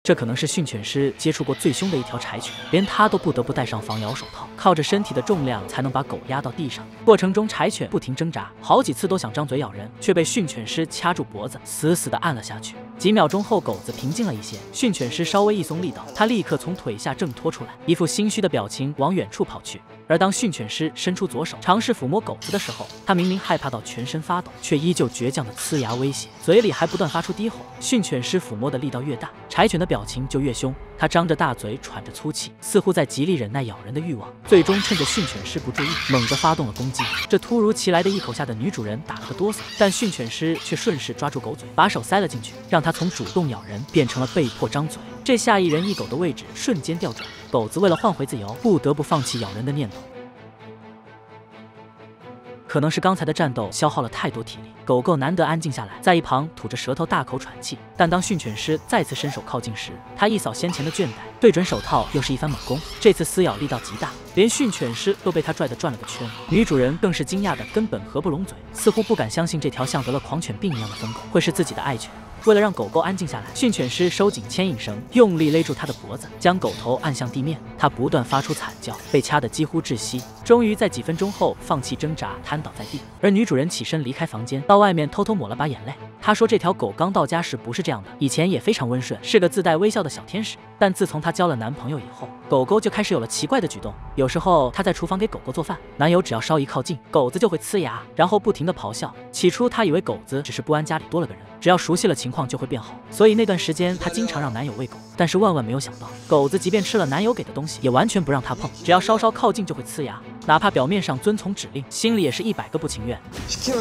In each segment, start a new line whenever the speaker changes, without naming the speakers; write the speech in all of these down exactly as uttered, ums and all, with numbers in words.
这可能是训犬师接触过最凶的一条柴犬，连他都不得不戴上防咬手套，靠着身体的重量才能把狗压到地上。过程中，柴犬不停挣扎，好几次都想张嘴咬人，却被训犬师掐住脖子，死死地按了下去。几秒钟后，狗子平静了一些，训犬师稍微一松力道，他立刻从腿下挣脱出来，一副心虚的表情往远处跑去。而当训犬师伸出左手尝试抚摸狗子的时候，他明明害怕到全身发抖，却依旧倔强的呲牙威胁，嘴里还不断发出低吼。训犬师抚摸的力道越大，柴犬的表情就越凶，他张着大嘴，喘着粗气，似乎在极力忍耐咬人的欲望。最终趁着训犬师不注意，猛地发动了攻击。这突如其来的一口吓得女主人打了个哆嗦，但训犬师却顺势抓住狗嘴，把手塞了进去，让它从主动咬人变成了被迫张嘴。这下一人一狗的位置瞬间调转，狗子为了换回自由，不得不放弃咬人的念头。可能是刚才的战斗消耗了太多体力，狗狗难得安静下来，在一旁吐着舌头大口喘气。但当训犬师再次伸手靠近时，他一扫先前的倦怠，对准手套又是一番猛攻。这次撕咬力道极大，连训犬师都被他拽得转了个圈。女主人更是惊讶的根本合不拢嘴，似乎不敢相信这条像得了狂犬病一样的疯狗会是自己的爱犬。为了让狗狗安静下来，训犬师收紧牵引绳，用力勒住它的脖子，将狗头按向地面。它不断发出惨叫，被掐得几乎窒息。终于在几分钟后放弃挣扎，瘫倒在地。而女主人起身离开房间，到外面偷偷抹了把眼泪。她说这条狗刚到家时不是这样的，以前也非常温顺，是个自带微笑的小天使。但自从她交了男朋友以后，狗狗就开始有了奇怪的举动。有时候她在厨房给狗狗做饭，男友只要稍一靠近，狗子就会呲牙，然后不停地咆哮。起初她以为狗子只是不安家里多了个人，只要熟悉了情况就会变好，所以那段时间她经常让男友喂狗。但是万万没有想到，狗子即便吃了男友给的东西，也完全不让她碰，只要稍稍靠近就会呲牙，哪怕表面上遵从指令，心里也是一百个不情愿。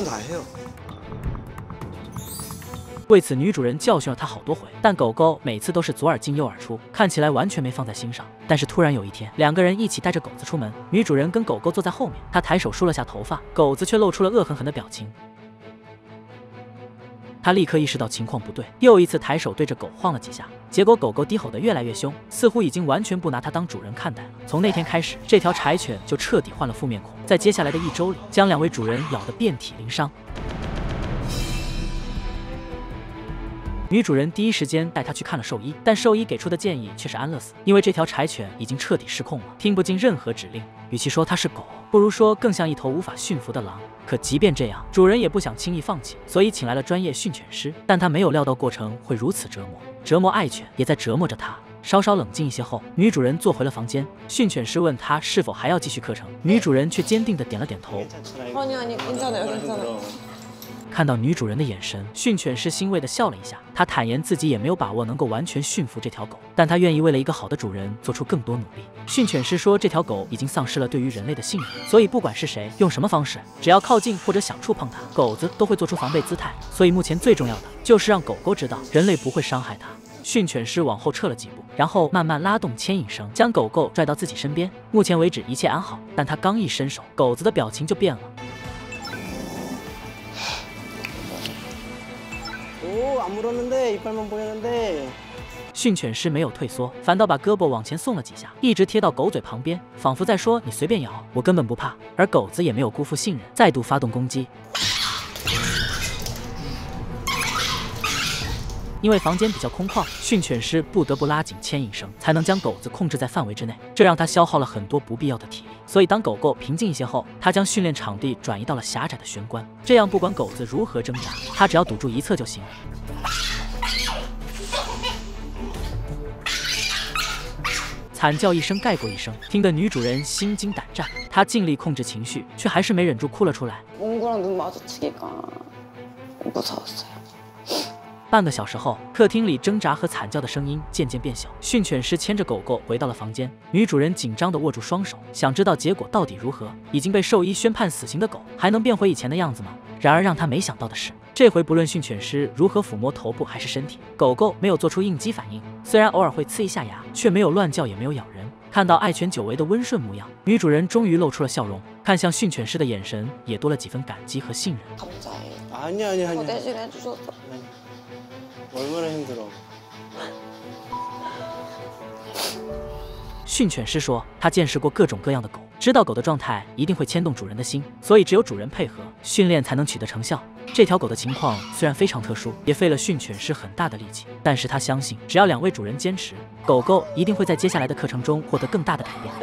为此，女主人教训了他好多回，但狗狗每次都是左耳进右耳出，看起来完全没放在心上。但是突然有一天，两个人一起带着狗子出门，女主人跟狗狗坐在后面，她抬手梳了下头发，狗子却露出了恶狠狠的表情。他立刻意识到情况不对，又一次抬手对着狗晃了几下，结果狗狗低吼得越来越凶，似乎已经完全不拿他当主人看待了。从那天开始，这条柴犬就彻底换了副面孔，在接下来的一周里，将两位主人咬得遍体鳞伤。女主人第一时间带他去看了兽医，但兽医给出的建议却是安乐死，因为这条柴犬已经彻底失控了，听不进任何指令。与其说它是狗，不如说更像一头无法驯服的狼。可即便这样，主人也不想轻易放弃，所以请来了专业训犬师。但他没有料到过程会如此折磨，折磨爱犬，也在折磨着他。稍稍冷静一些后，女主人坐回了房间。训犬师问她是否还要继续课程，女主人却坚定地点了点头。看到女主人的眼神，训犬师欣慰地笑了一下。他坦言自己也没有把握能够完全驯服这条狗，但他愿意为了一个好的主人做出更多努力。训犬师说，这条狗已经丧失了对于人类的信任，所以不管是谁用什么方式，只要靠近或者想触碰它，狗子都会做出防备姿态。所以目前最重要的就是让狗狗知道人类不会伤害它。训犬师往后撤了几步，然后慢慢拉动牵引绳，将狗狗拽到自己身边。目前为止一切安好，但他刚一伸手，狗子的表情就变了。训犬师没有退缩，反倒把胳膊往前送了几下，一直贴到狗嘴旁边，仿佛在说：“你随便咬，我根本不怕。”而狗子也没有辜负信任，再度发动攻击。因为房间比较空旷，训犬师不得不拉紧牵引绳，才能将狗子控制在范围之内，这让他消耗了很多不必要的体力。所以当狗狗平静一些后，他将训练场地转移到了狭窄的玄关，这样不管狗子如何挣扎，他只要堵住一侧就行。惨叫一声盖过一声，听得女主人心惊胆战。她尽力控制情绪，却还是没忍住哭了出来。半个小时后，客厅里挣扎和惨叫的声音渐渐变小。训犬师牵着狗狗回到了房间，女主人紧张地握住双手，想知道结果到底如何。已经被兽医宣判死刑的狗，还能变回以前的样子吗？然而让他没想到的是，这回不论训犬师如何抚摸头部还是身体，狗狗没有做出应激反应，虽然偶尔会呲一下牙，却没有乱叫，也没有咬人。看到爱犬久违的温顺模样，女主人终于露出了笑容，看向训犬师的眼神也多了几分感激和信任。训犬师说，他见识过各种各样的狗，知道狗的状态一定会牵动主人的心，所以只有主人配合，训练才能取得成效。 这条狗的情况虽然非常特殊，也费了训犬师很大的力气，但是他相信，只要两位主人坚持，狗狗一定会在接下来的课程中获得更大的改变。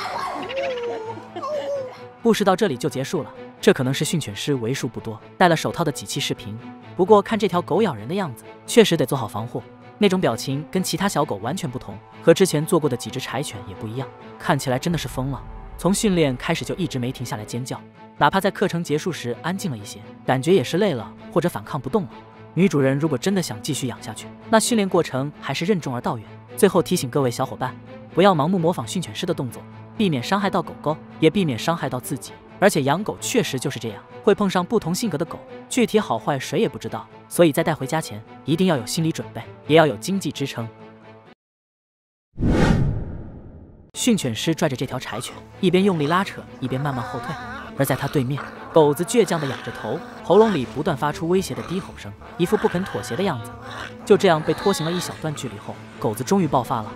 故事到这里就结束了。这可能是训犬师为数不多戴了手套的几期视频。不过看这条狗咬人的样子，确实得做好防护。那种表情跟其他小狗完全不同，和之前做过的几只柴犬也不一样，看起来真的是疯了。从训练开始就一直没停下来尖叫，哪怕在课程结束时安静了一些，感觉也是累了或者反抗不动了。女主人如果真的想继续养下去，那训练过程还是任重而道远。最后提醒各位小伙伴，不要盲目模仿训犬师的动作，避免伤害到狗狗，也避免伤害到自己。而且养狗确实就是这样，会碰上不同性格的狗，具体好坏谁也不知道，所以在带回家前一定要有心理准备，也要有经济支撑。训犬师拽着这条柴犬，一边用力拉扯，一边慢慢后退。而在他对面，狗子倔强地仰着头，喉咙里不断发出威胁的低吼声，一副不肯妥协的样子。就这样被拖行了一小段距离后，狗子终于爆发了。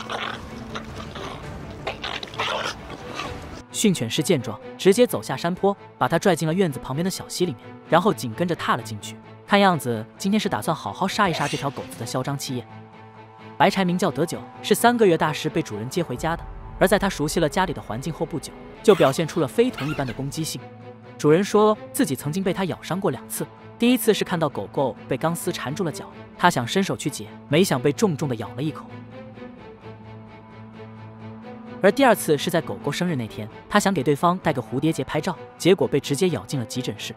训犬师见状，直接走下山坡，把他拽进了院子旁边的小溪里面，然后紧跟着踏了进去。看样子今天是打算好好杀一杀这条狗子的嚣张气焰。白柴名叫德久，是三个月大时被主人接回家的。而在他熟悉了家里的环境后不久，就表现出了非同一般的攻击性。主人说自己曾经被他咬伤过两次，第一次是看到狗狗被钢丝缠住了脚，他想伸手去解，没想被重重的咬了一口。而第二次是在狗狗生日那天，他想给对方带个蝴蝶结拍照，结果被直接咬进了急诊室。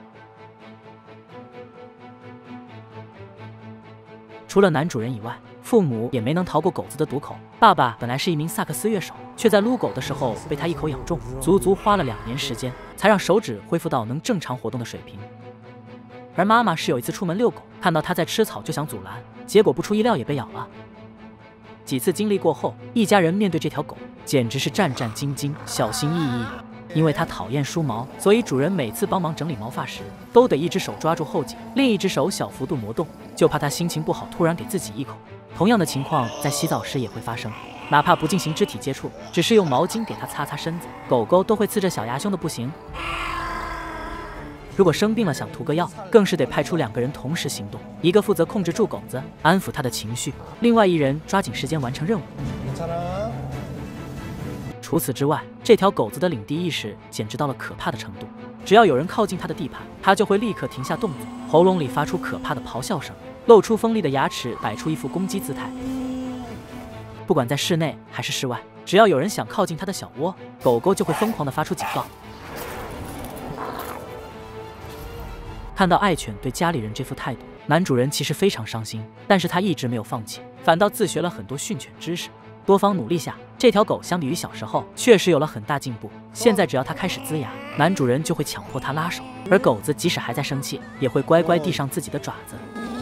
除了男主人以外，父母也没能逃过狗子的毒口。爸爸本来是一名萨克斯乐手，却在撸狗的时候被他一口咬中，足足花了两年时间才让手指恢复到能正常活动的水平。而妈妈是有一次出门遛狗，看到他在吃草就想阻拦，结果不出意料也被咬了。几次经历过后，一家人面对这条狗简直是战战兢兢，小心翼翼。因为他讨厌梳毛，所以主人每次帮忙整理毛发时，都得一只手抓住后颈，另一只手小幅度挪动，就怕他心情不好突然给自己一口。同样的情况在洗澡时也会发生，哪怕不进行肢体接触，只是用毛巾给它擦擦身子，狗狗都会呲着小牙凶的不行。如果生病了想涂个药，更是得派出两个人同时行动，一个负责控制住狗子，安抚它的情绪，另外一人抓紧时间完成任务。除此之外，这条狗子的领地意识简直到了可怕的程度，只要有人靠近它的地盘，它就会立刻停下动作，喉咙里发出可怕的咆哮声，露出锋利的牙齿，摆出一副攻击姿态。不管在室内还是室外，只要有人想靠近它的小窝，狗狗就会疯狂地发出警告。看到爱犬对家里人这副态度，男主人其实非常伤心，但是他一直没有放弃，反倒自学了很多训犬知识。多方努力下，这条狗相比于小时候确实有了很大进步。现在只要它开始呲牙，男主人就会强迫它拉手，而狗子即使还在生气，也会乖乖递上自己的爪子。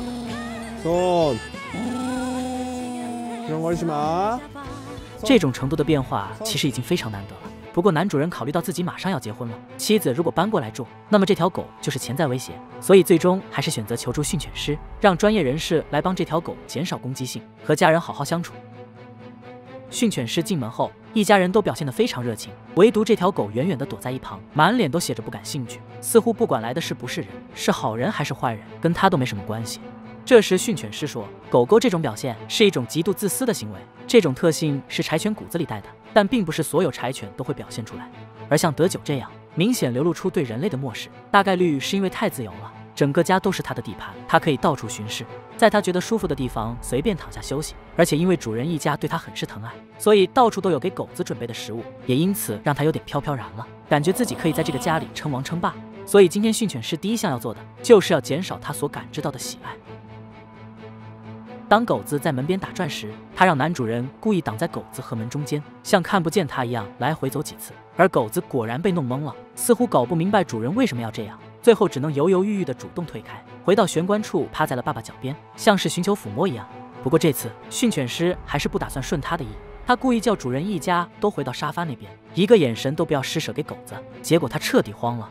这种程度的变化其实已经非常难得了。不过男主人考虑到自己马上要结婚了，妻子如果搬过来住，那么这条狗就是潜在威胁，所以最终还是选择求助训犬师，让专业人士来帮这条狗减少攻击性，和家人好好相处。训犬师进门后，一家人都表现得非常热情，唯独这条狗远远地躲在一旁，满脸都写着不感兴趣，似乎不管来的是不是人，是好人还是坏人，跟他都没什么关系。这时训犬师说，狗狗这种表现是一种极度自私的行为，这种特性是柴犬骨子里带的，但并不是所有柴犬都会表现出来。而像德久这样明显流露出对人类的漠视，大概率是因为太自由了，整个家都是他的地盘，他可以到处巡视，在他觉得舒服的地方随便躺下休息。而且因为主人一家对他很是疼爱，所以到处都有给狗子准备的食物，也因此让他有点飘飘然了，感觉自己可以在这个家里称王称霸。所以今天训犬师第一项要做的，就是要减少他所感知到的喜爱。当狗子在门边打转时，他让男主人故意挡在狗子和门中间，像看不见他一样来回走几次，而狗子果然被弄懵了，似乎搞不明白主人为什么要这样，最后只能犹犹豫豫地主动退开，回到玄关处趴在了爸爸脚边，像是寻求抚摸一样。不过这次训犬师还是不打算顺他的意，他故意叫主人一家都回到沙发那边，一个眼神都不要施舍给狗子，结果他彻底慌了。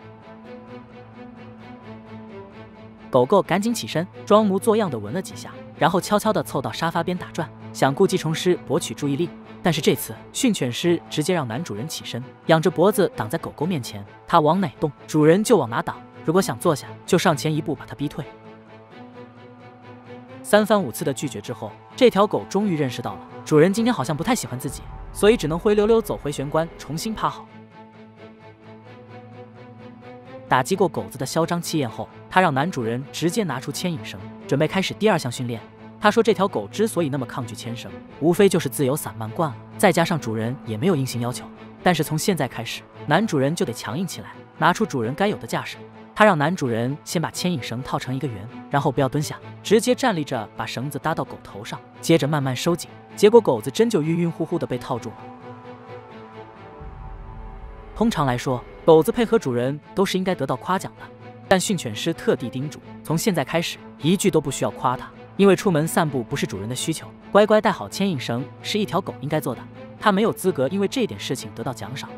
狗狗赶紧起身，装模作样地闻了几下，然后悄悄地凑到沙发边打转，想故技重施博取注意力。但是这次训犬师直接让男主人起身，仰着脖子挡在狗狗面前，他往哪动，主人就往哪挡。 如果想坐下，就上前一步把他逼退。三番五次的拒绝之后，这条狗终于认识到了主人今天好像不太喜欢自己，所以只能灰溜溜走回玄关，重新趴好。打击过狗子的嚣张气焰后，他让男主人直接拿出牵引绳，准备开始第二项训练。他说这条狗之所以那么抗拒牵绳，无非就是自由散漫惯了，再加上主人也没有硬性要求。但是从现在开始，男主人就得强硬起来，拿出主人该有的架势。他让男主人先把牵引绳套成一个圆，然后不要蹲下，直接站立着把绳子搭到狗头上，接着慢慢收紧。结果狗子真就晕晕乎乎的被套住了。通常来说，狗子配合主人都是应该得到夸奖的，但训犬师特地叮嘱，从现在开始一句都不需要夸他，因为出门散步不是主人的需求，乖乖带好牵引绳是一条狗应该做的，他没有资格因为这点事情得到奖赏。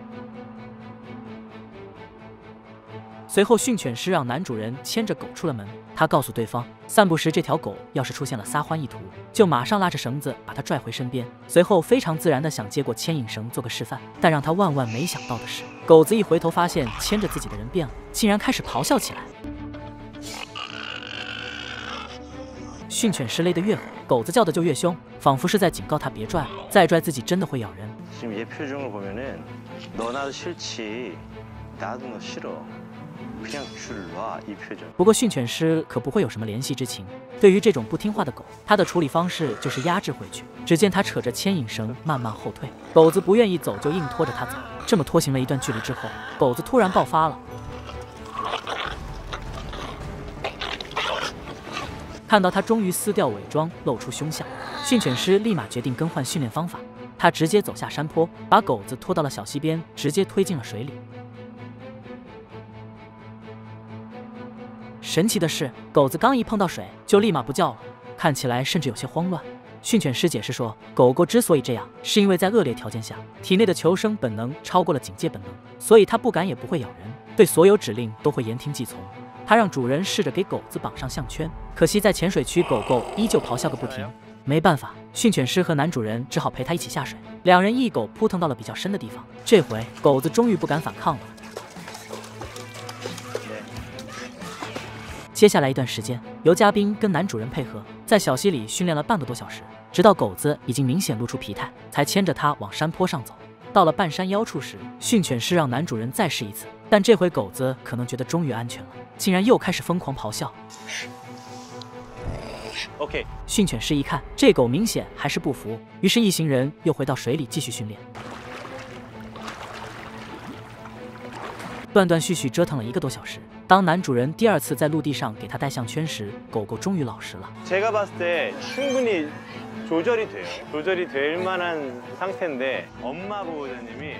随后，训犬师让男主人牵着狗出了门。他告诉对方，散步时这条狗要是出现了撒欢意图，就马上拉着绳子把它拽回身边。随后非常自然地想接过牵引绳做个示范，但让他万万没想到的是，狗子一回头发现牵着自己的人变了，竟然开始咆哮起来。训犬师勒得越狠，狗子叫的就越凶，仿佛是在警告他别拽了，再拽自己真的会咬人。
지금 얘 표정을 보면은 너 나도 싫지 나도 너 싫어 그냥 줄 놔 이 표정。
不过训犬师可不会有什么怜惜之情，对于这种不听话的狗，他的处理方式就是压制回去。只见他扯着牵引绳慢慢后退，狗子不愿意走就硬拖着他走。这么拖行了一段距离之后，狗子突然爆发了。 看到他终于撕掉伪装，露出凶相，训犬师立马决定更换训练方法。他直接走下山坡，把狗子拖到了小溪边，直接推进了水里。神奇的是，狗子刚一碰到水，就立马不叫了，看起来甚至有些慌乱。训犬师解释说，狗狗之所以这样，是因为在恶劣条件下，体内的求生本能超过了警戒本能，所以它不敢也不会咬人，对所有指令都会言听计从。 他让主人试着给狗子绑上项圈，可惜在浅水区，狗狗依旧咆哮个不停。没办法，训犬师和男主人只好陪他一起下水。两人一狗扑腾到了比较深的地方，这回狗子终于不敢反抗了。接下来一段时间，由嘉宾跟男主人配合，在小溪里训练了半个多小时，直到狗子已经明显露出疲态，才牵着它往山坡上走。 到了半山腰处时，训犬师让男主人再试一次，但这回狗子可能觉得终于安全了，竟然又开始疯狂咆哮。
OK，
训犬师一看这狗明显还是不服，于是一行人又回到水里继续训练。断断续续折腾了一个多小时，当男主人第二次在陆地上给他戴项圈时，狗狗终于老实了。
제가 봤을 때 충분히 조절이 돼요. 조절이 될 만한 상태인데 엄마 보호자님이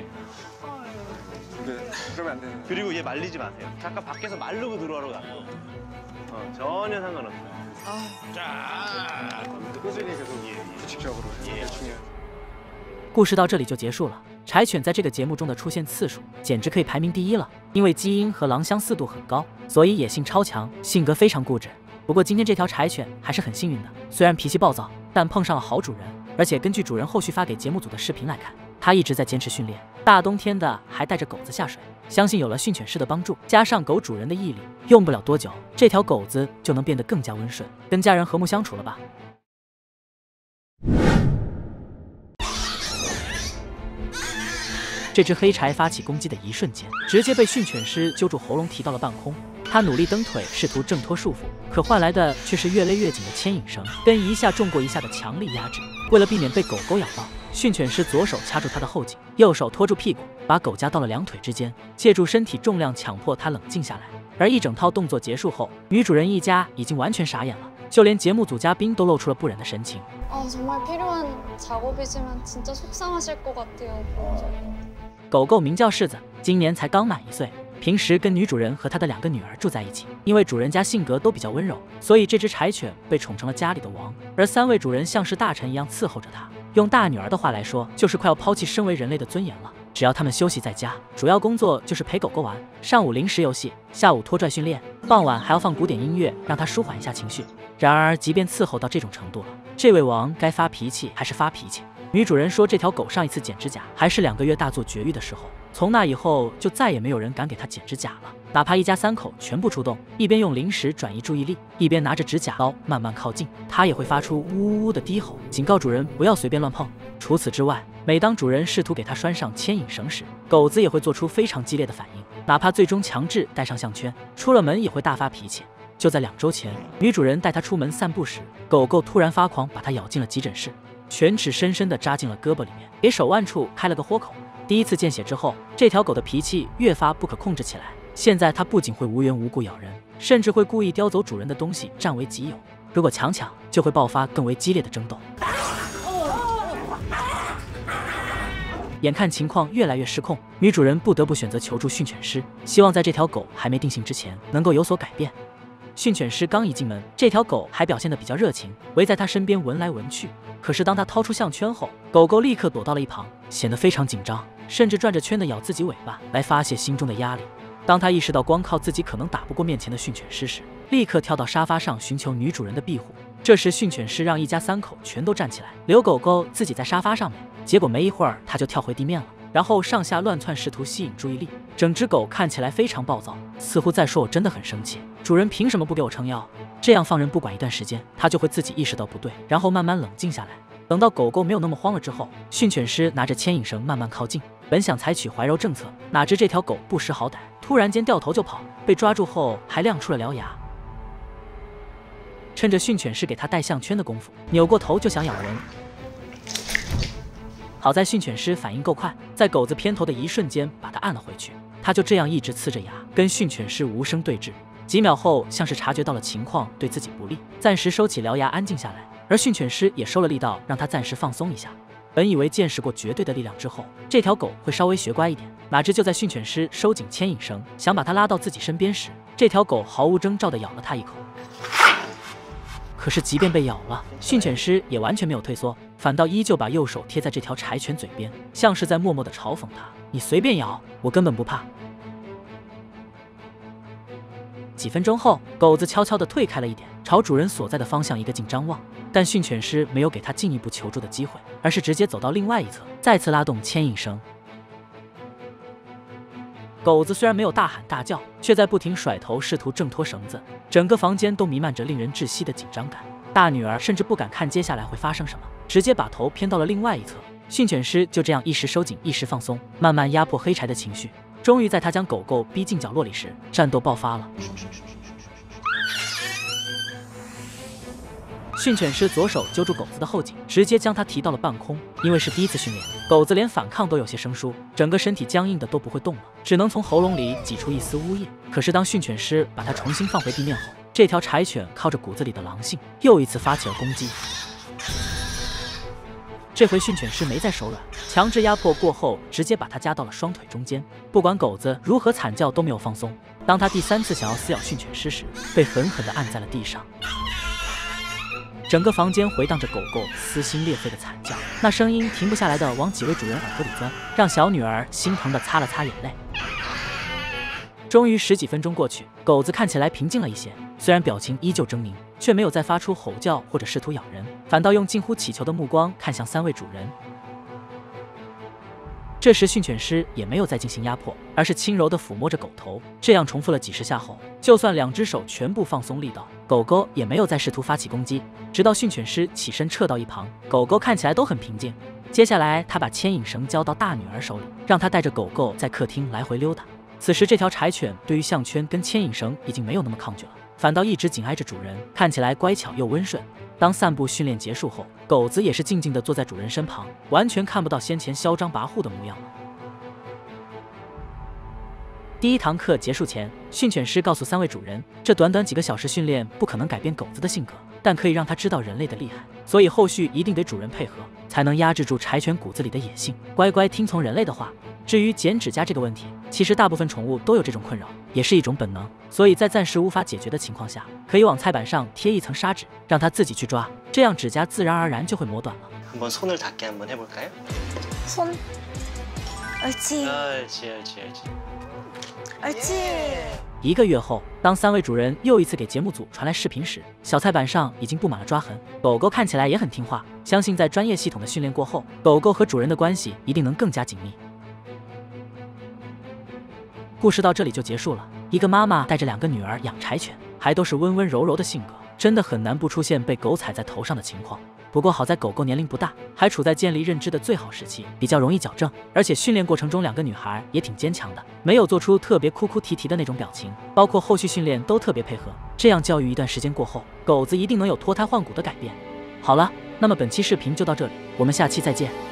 그러면 안 되는.
그리고 얘 말리지 마세요. 잠깐 밖에서 마르고 들어오러 가고 어, 전혀 상관없어요. 아, 자,
꾸준히 계속 규칙적으로
예.
중요해요.
故事到这里就结束了。柴犬在这个节目中的出现次数简直可以排名第一了，因为基因和狼相似度很高，所以野性超强，性格非常固执。不过今天这条柴犬还是很幸运的，虽然脾气暴躁，但碰上了好主人。而且根据主人后续发给节目组的视频来看，他一直在坚持训练，大冬天的还带着狗子下水。相信有了训犬师的帮助，加上狗主人的毅力，用不了多久，这条狗子就能变得更加温顺，跟家人和睦相处了吧。 这只黑柴发起攻击的一瞬间，直接被训犬师揪住喉咙提到了半空。他努力蹬腿，试图挣脱束缚，可换来的却是越勒越紧的牵引绳，跟一下重过一下的强力压制。为了避免被狗狗咬到，训犬师左手掐住它的后颈，右手拖住屁股，把狗夹到了两腿之间，借助身体重量强迫它冷静下来。而一整套动作结束后，女主人一家已经完全傻眼了，就连节目组嘉宾都露出了不忍的神情。
아 정말 필요한 작업이지만 진짜 속상하실 것 같아요. 보면서.
狗狗名叫柿子，今年才刚满一岁，平时跟女主人和她的两个女儿住在一起。因为主人家性格都比较温柔，所以这只柴犬被宠成了家里的王。而三位主人像是大臣一样伺候着它，用大女儿的话来说，就是快要抛弃身为人类的尊严了。只要他们休息在家，主要工作就是陪狗狗玩，上午零食游戏，下午拖拽训练，傍晚还要放古典音乐，让它舒缓一下情绪。然而，即便伺候到这种程度了，这位王该发脾气还是发脾气。 女主人说，这条狗上一次剪指甲还是两个月大作绝育的时候，从那以后就再也没有人敢给它剪指甲了。 哪怕一家三口全部出动，一边用零食转移注意力，一边拿着指甲刀慢慢靠近，它也会发出呜呜呜的低吼，警告主人不要随便乱碰。除此之外，每当主人试图给它拴上牵引绳时，狗子也会做出非常激烈的反应，哪怕最终强制戴上项圈，出了门也会大发脾气。就在两周前，女主人带它出门散步时，狗狗突然发狂，把它咬进了急诊室，犬齿深深地扎进了胳膊里面，给手腕处开了个豁口。第一次见血之后，这条狗的脾气越发不可控制起来。现在它不仅会无缘无故咬人，甚至会故意叼走主人的东西占为己有。如果强抢，就会爆发更为激烈的争斗。眼看情况越来越失控，女主人不得不选择求助训犬师，希望在这条狗还没定性之前能够有所改变。训犬师刚一进门，这条狗还表现得比较热情，围在他身边闻来闻去。可是当他掏出项圈后，狗狗立刻躲到了一旁，显得非常紧张，甚至转着圈地咬自己尾巴来发泄心中的压力。当他意识到光靠自己可能打不过面前的训犬师时，立刻跳到沙发上寻求女主人的庇护。这时训犬师让一家三口全都站起来，留狗狗自己在沙发上面。结果没一会儿，他就跳回地面了，然后上下乱窜，试图吸引注意力。整只狗看起来非常暴躁，似乎在说我真的很生气，主人凭什么不给我撑腰？这样放任不管一段时间，它就会自己意识到不对，然后慢慢冷静下来。等到狗狗没有那么慌了之后，训犬师拿着牵引绳慢慢靠近，本想采取怀柔政策，哪知这条狗不识好歹，突然间掉头就跑，被抓住后还亮出了獠牙。趁着训犬师给它戴项圈的功夫，扭过头就想咬人。好在训犬师反应够快，在狗子偏头的一瞬间把它按了回去。它就这样一直呲着牙跟训犬师无声对峙。几秒后，像是察觉到了情况对自己不利，暂时收起獠牙安静下来。而训犬师也收了力道，让它暂时放松一下。本以为见识过绝对的力量之后，这条狗会稍微学乖一点，哪知就在训犬师收紧牵引绳，想把它拉到自己身边时，这条狗毫无征兆地咬了它一口。可是即便被咬了，训犬师也完全没有退缩，反倒依旧把右手贴在这条柴犬嘴边，像是在默默地嘲讽它：你随便咬，我根本不怕。几分钟后，狗子悄悄地退开了一点，朝主人所在的方向一个劲张望。但训犬师没有给他进一步求助的机会，而是直接走到另外一侧，再次拉动牵引绳。狗子虽然没有大喊大叫，却在不停甩头试图挣脱绳子，整个房间都弥漫着令人窒息的紧张感。大女儿甚至不敢看接下来会发生什么，直接把头偏到了另外一侧。训犬师就这样一时收紧一时放松，慢慢压迫黑柴的情绪。终于在他将狗狗逼进角落里时，战斗爆发了。训犬师左手揪住狗子的后颈，直接将它提到了半空。因为是第一次训练，狗子连反抗都有些生疏，整个身体僵硬的都不会动了，只能从喉咙里挤出一丝呜咽。可是当训犬师把它重新放回地面后，这条柴犬靠着骨子里的狼性，又一次发起了攻击。这回训犬师没再手软，强制压迫过后，直接把它夹到了双腿中间。不管狗子如何惨叫，都没有放松。当他第三次想要撕咬训犬师时，被狠狠地按在了地上。整个房间回荡着狗狗撕心裂肺的惨叫，那声音停不下来的往几位主人耳朵里钻，让小女儿心疼地擦了擦眼泪。终于十几分钟过去，狗子看起来平静了一些，虽然表情依旧狰狞，却没有再发出吼叫或者试图咬人，反倒用近乎乞求的目光看向三位主人。这时训犬师也没有再进行压迫，而是轻柔地抚摸着狗头。这样重复了几十下后，就算两只手全部放松力道，狗狗也没有再试图发起攻击。直到训犬师起身撤到一旁，狗狗看起来都很平静。接下来他把牵引绳交到大女儿手里，让她带着狗狗在客厅来回溜达。此时这条柴犬对于项圈跟牵引绳已经没有那么抗拒了，反倒一直紧挨着主人，看起来乖巧又温顺。当散步训练结束后，狗子也是静静地坐在主人身旁，完全看不到先前嚣张跋扈的模样了。第一堂课结束前，训犬师告诉三位主人，这短短几个小时训练不可能改变狗子的性格，但可以让他知道人类的厉害，所以后续一定得主人配合，才能压制住柴犬骨子里的野性，乖乖听从人类的话。至于剪指甲这个问题，其实大部分宠物都有这种困扰，也是一种本能，所以在暂时无法解决的情况下，可以往菜板上贴一层砂纸，让它自己去抓，这样指甲自然而然就会磨短了。
한번 손을 닿게 한번 해볼까요?
손. 옳지.
옳지, 옳지, 옳지.
옳지.
一个月后，当三位主人又一次给节目组传来视频时，小菜板上已经布满了抓痕。狗狗看起来也很听话，相信在专业系统的训练过后，狗狗和主人的关系一定能更加紧密。故事到这里就结束了。 一个妈妈带着两个女儿养柴犬，还都是温温柔柔的性格，真的很难不出现被狗踩在头上的情况。不过好在狗狗年龄不大，还处在建立认知的最好时期，比较容易矫正。而且训练过程中，两个女孩也挺坚强的，没有做出特别哭哭啼啼的那种表情，包括后续训练都特别配合。这样教育一段时间过后，狗子一定能有脱胎换骨的改变。好了，那么本期视频就到这里，我们下期再见。